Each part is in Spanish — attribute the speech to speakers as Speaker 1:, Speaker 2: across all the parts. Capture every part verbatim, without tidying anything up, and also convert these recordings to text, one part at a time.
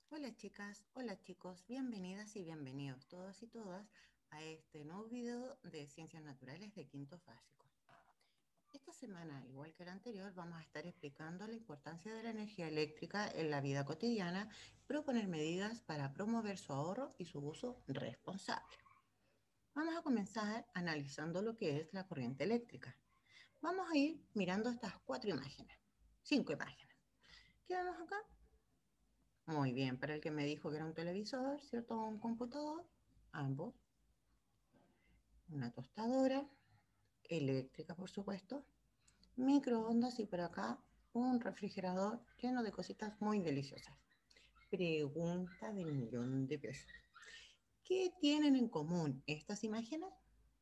Speaker 1: Hola chicas, hola chicos, bienvenidas y bienvenidos todos y todas a este nuevo video de Ciencias Naturales de Quinto Básico. Esta semana, igual que la anterior, vamos a estar explicando la importancia de la energía eléctrica en la vida cotidiana y proponer medidas para promover su ahorro y su uso responsable. Vamos a comenzar analizando lo que es la corriente eléctrica. Vamos a ir mirando estas cuatro imágenes, cinco imágenes. ¿Qué vemos acá? Muy bien, para el que me dijo que era un televisor, ¿cierto? Un computador, ambos. Una tostadora, eléctrica por supuesto, microondas y por acá un refrigerador lleno de cositas muy deliciosas. Pregunta del millón de pesos. ¿Qué tienen en común estas imágenes?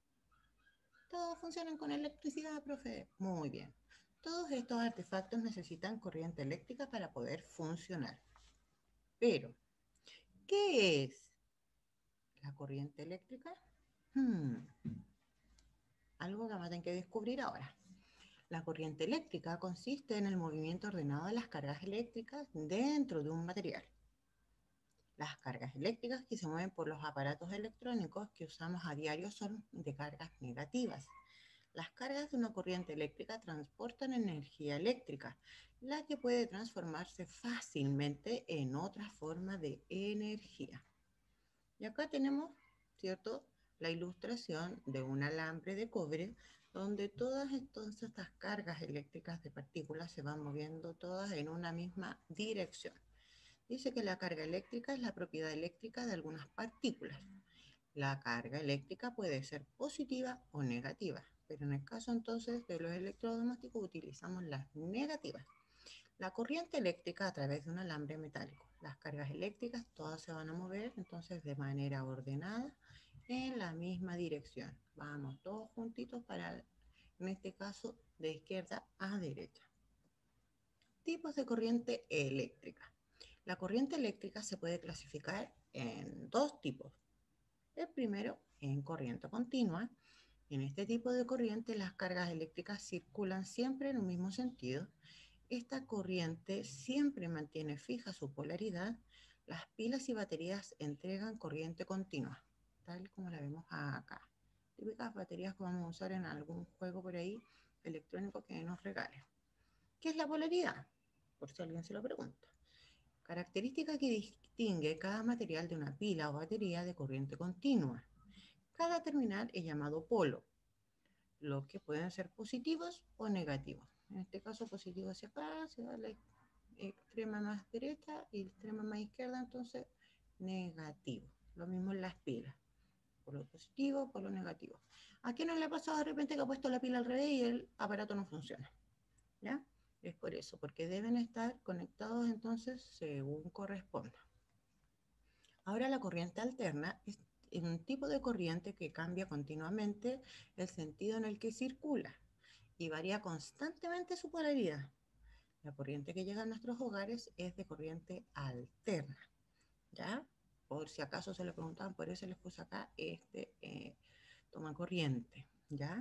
Speaker 1: Todos funcionan con electricidad, profe. Muy bien. Todos estos artefactos necesitan corriente eléctrica para poder funcionar. Pero, ¿qué es la corriente eléctrica? Hmm, algo que vamos a tener que descubrir ahora. La corriente eléctrica consiste en el movimiento ordenado de las cargas eléctricas dentro de un material. Las cargas eléctricas que se mueven por los aparatos electrónicos que usamos a diario son de cargas negativas. Las cargas de una corriente eléctrica transportan energía eléctrica, la que puede transformarse fácilmente en otra forma de energía. Y acá tenemos, ¿cierto?, la ilustración de un alambre de cobre donde todas entonces estas cargas eléctricas de partículas se van moviendo todas en una misma dirección. Dice que la carga eléctrica es la propiedad eléctrica de algunas partículas. La carga eléctrica puede ser positiva o negativa, pero en el caso entonces de los electrodomésticos utilizamos las negativas. La corriente eléctrica a través de un alambre metálico. Las cargas eléctricas todas se van a mover entonces de manera ordenada en la misma dirección. Vamos todos juntitos para, en este caso, de izquierda a derecha. Tipos de corriente eléctrica. La corriente eléctrica se puede clasificar en dos tipos. El primero, en corriente continua. En este tipo de corriente las cargas eléctricas circulan siempre en un mismo sentido. Esta corriente siempre mantiene fija su polaridad. Las pilas y baterías entregan corriente continua, tal como la vemos acá. Típicas baterías que vamos a usar en algún juego por ahí electrónico que nos regalen. ¿Qué es la polaridad? Por si alguien se lo pregunta. Característica que distingue cada material de una pila o batería de corriente continua. Cada terminal es llamado polo, los que pueden ser positivos o negativos. En este caso, positivo hacia acá, hacia la extrema más derecha y la extrema más izquierda, entonces negativo. Lo mismo en las pilas, por lo positivo, por lo negativo. ¿A quién no le ha pasado de repente que ha puesto la pila al revés y el aparato no funciona? ¿Ya? Es por eso, porque deben estar conectados entonces según corresponda. Ahora la corriente alterna es un tipo de corriente que cambia continuamente el sentido en el que circula y varía constantemente su polaridad. La corriente que llega a nuestros hogares es de corriente alterna, ¿ya? Por si acaso se le preguntaban, por eso les puse acá este eh, toma corriente, ¿ya?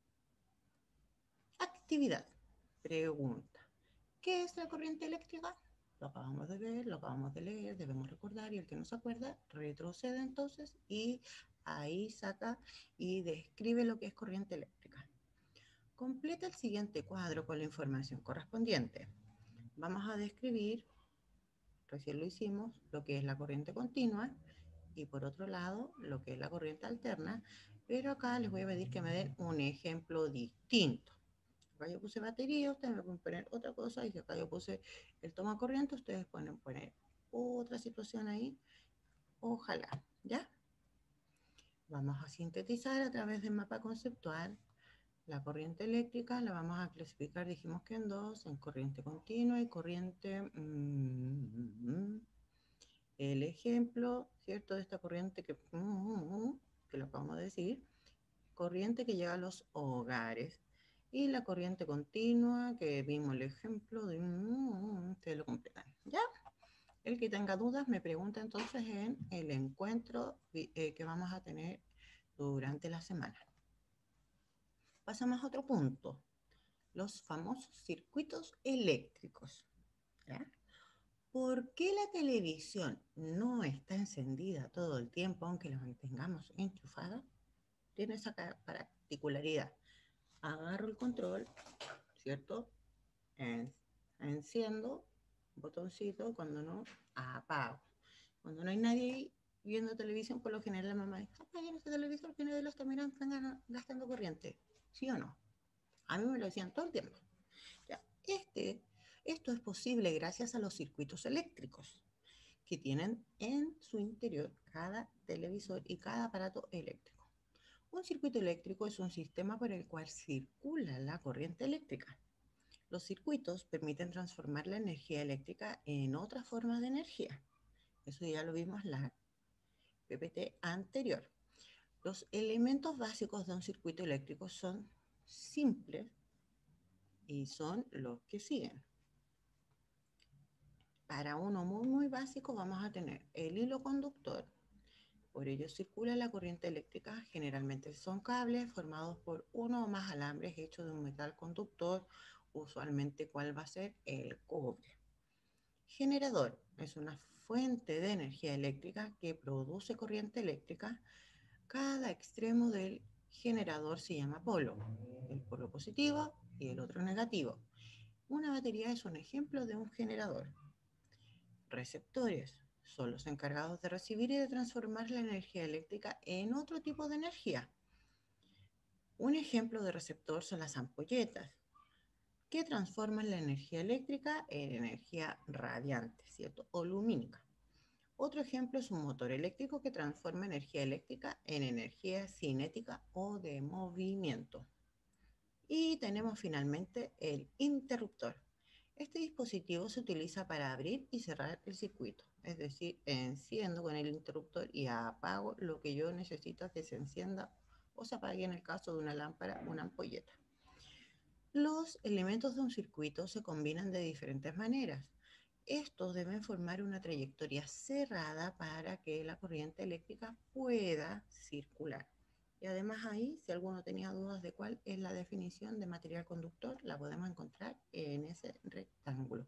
Speaker 1: Actividad. Pregunta. ¿Qué es la corriente eléctrica? Lo acabamos de ver, lo acabamos de leer, debemos recordar y el que no se acuerda retrocede entonces y ahí saca y describe lo que es corriente eléctrica. Completa el siguiente cuadro con la información correspondiente. Vamos a describir, recién lo hicimos, lo que es la corriente continua y por otro lado lo que es la corriente alterna, pero acá les voy a pedir que me den un ejemplo distinto. Acá yo puse batería, ustedes me pueden poner otra cosa, y si acá yo puse el toma corriente, ustedes pueden poner otra situación ahí, ojalá, ¿ya? Vamos a sintetizar a través del mapa conceptual. La corriente eléctrica la vamos a clasificar, dijimos que en dos, en corriente continua y corriente... Mmm, el ejemplo, ¿cierto? De esta corriente que, mmm, que lo acabamos de decir, corriente que llega a los hogares. Y la corriente continua, que vimos el ejemplo de... Mmm, ustedes lo completan, ¿ya? El que tenga dudas me pregunta entonces en el encuentro eh, que vamos a tener durante la semana. Pasamos a otro punto, los famosos circuitos eléctricos, ¿ya? ¿Por qué la televisión no está encendida todo el tiempo, aunque la mantengamos enchufada? Tiene esa particularidad. Agarro el control, ¿cierto? En, enciendo, botoncito, cuando no, apago. Cuando no hay nadie viendo televisión, por lo general la mamá dice, apaguen ese televisor que nadie lo está mirando, están gastando corriente. ¿Sí o no? A mí me lo decían todo el tiempo. Ya, este, esto es posible gracias a los circuitos eléctricos que tienen en su interior cada televisor y cada aparato eléctrico. Un circuito eléctrico es un sistema por el cual circula la corriente eléctrica. Los circuitos permiten transformar la energía eléctrica en otras formas de energía. Eso ya lo vimos en la P P T anterior. Los elementos básicos de un circuito eléctrico son simples y son los que siguen. Para uno muy, muy básico vamos a tener el hilo conductor. Por ello circula la corriente eléctrica. Generalmente son cables formados por uno o más alambres hechos de un metal conductor. Usualmente, ¿cuál va a ser? El cobre. Generador es una fuente de energía eléctrica que produce corriente eléctrica. Cada extremo del generador se llama polo, el polo positivo y el otro negativo. Una batería es un ejemplo de un generador. Receptores son los encargados de recibir y de transformar la energía eléctrica en otro tipo de energía. Un ejemplo de receptor son las ampolletas, que transforman la energía eléctrica en energía radiante, ¿cierto? O lumínica. Otro ejemplo es un motor eléctrico que transforma energía eléctrica en energía cinética o de movimiento. Y tenemos finalmente el interruptor. Este dispositivo se utiliza para abrir y cerrar el circuito, es decir, enciendo con el interruptor y apago lo que yo necesito que se encienda o se apague en el caso de una lámpara, una ampolleta. Los elementos de un circuito se combinan de diferentes maneras. Estos deben formar una trayectoria cerrada para que la corriente eléctrica pueda circular. Y además ahí, si alguno tenía dudas de cuál es la definición de material conductor, la podemos encontrar en ese rectángulo.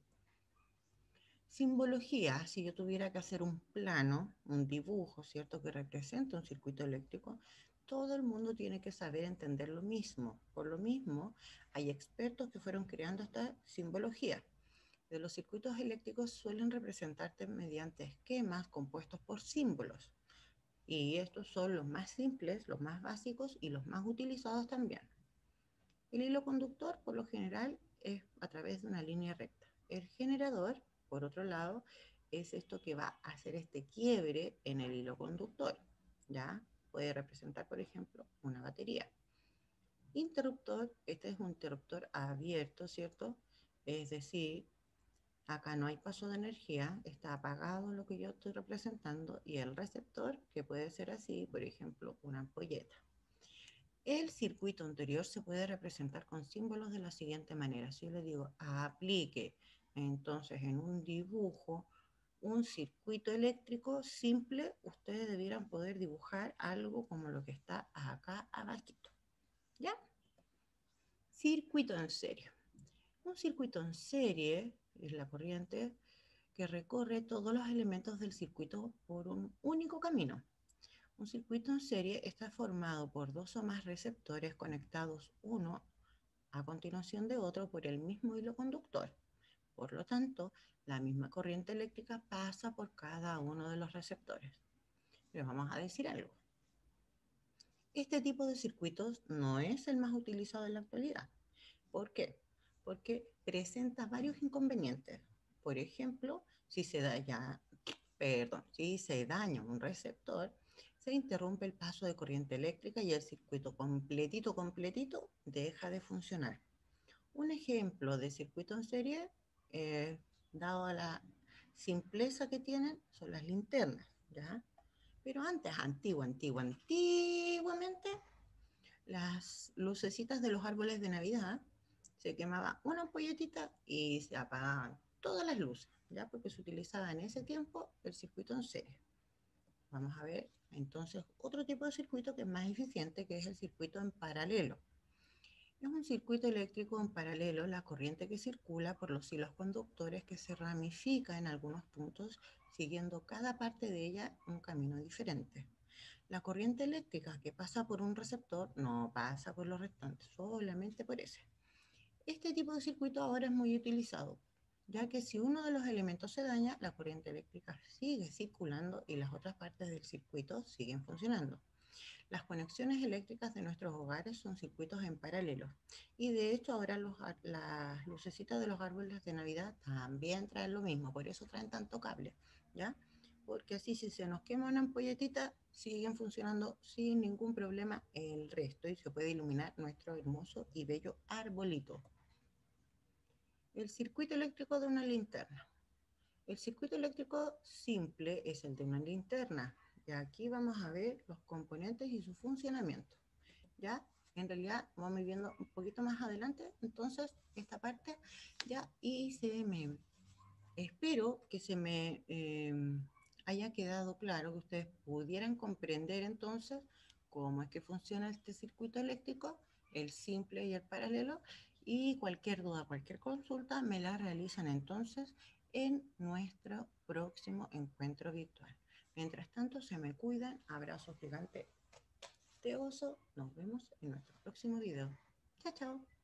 Speaker 1: Simbología, si yo tuviera que hacer un plano, un dibujo, ¿cierto?, que represente un circuito eléctrico, todo el mundo tiene que saber entender lo mismo. Por lo mismo, hay expertos que fueron creando esta simbología. De los circuitos eléctricos suelen representarse mediante esquemas compuestos por símbolos. Y estos son los más simples, los más básicos y los más utilizados también. El hilo conductor, por lo general, es a través de una línea recta. El generador, por otro lado, es esto que va a hacer este quiebre en el hilo conductor. ¿Ya? Puede representar, por ejemplo, una batería. Interruptor, este es un interruptor abierto, ¿cierto? Es decir, acá no hay paso de energía, está apagado lo que yo estoy representando, y el receptor, que puede ser así, por ejemplo, una ampolleta. El circuito anterior se puede representar con símbolos de la siguiente manera. Si yo le digo aplique, entonces en un dibujo, un circuito eléctrico simple, ustedes debieran poder dibujar algo como lo que está acá abajito. ¿Ya? Circuito en serie. Un circuito en serie es la corriente que recorre todos los elementos del circuito por un único camino. Un circuito en serie está formado por dos o más receptores conectados uno a continuación de otro por el mismo hilo conductor. Por lo tanto, la misma corriente eléctrica pasa por cada uno de los receptores. Les vamos a decir algo. Este tipo de circuitos no es el más utilizado en la actualidad. ¿Por qué? Porque presenta varios inconvenientes. Por ejemplo, si se daña, perdón, si se daña un receptor, se interrumpe el paso de corriente eléctrica y el circuito completito, completito, deja de funcionar. Un ejemplo de circuito en serie, eh, dado a la simpleza que tienen, son las linternas, ¿ya? Pero antes, antiguo, antiguo, antiguamente, las lucecitas de los árboles de Navidad, se quemaba una ampolletita y se apagaban todas las luces, ¿ya? Porque se utilizaba en ese tiempo el circuito en serie. Vamos a ver entonces otro tipo de circuito que es más eficiente, que es el circuito en paralelo. Es un circuito eléctrico en paralelo, la corriente que circula por los hilos conductores que se ramifica en algunos puntos, siguiendo cada parte de ella un camino diferente. La corriente eléctrica que pasa por un receptor no pasa por los restantes, solamente por ese. Este tipo de circuito ahora es muy utilizado, ya que si uno de los elementos se daña, la corriente eléctrica sigue circulando y las otras partes del circuito siguen funcionando. Las conexiones eléctricas de nuestros hogares son circuitos en paralelo. Y de hecho ahora los, las lucecitas de los árboles de Navidad también traen lo mismo, por eso traen tanto cable, ¿ya? Porque así si se nos quema una ampolletita, siguen funcionando sin ningún problema el resto y se puede iluminar nuestro hermoso y bello arbolito. El circuito eléctrico de una linterna. El circuito eléctrico simple es el de una linterna. Y aquí vamos a ver los componentes y su funcionamiento. ¿Ya? En realidad vamos a ir viendo un poquito más adelante, entonces, esta parte ya, y se me, espero que se me eh, haya quedado claro, que ustedes pudieran comprender entonces cómo es que funciona este circuito eléctrico, el simple y el paralelo, y cualquier duda, cualquier consulta me la realizan entonces en nuestro próximo encuentro virtual. Mientras tanto, se me cuidan, abrazo gigante de oso, nos vemos en nuestro próximo video. Chao, chao.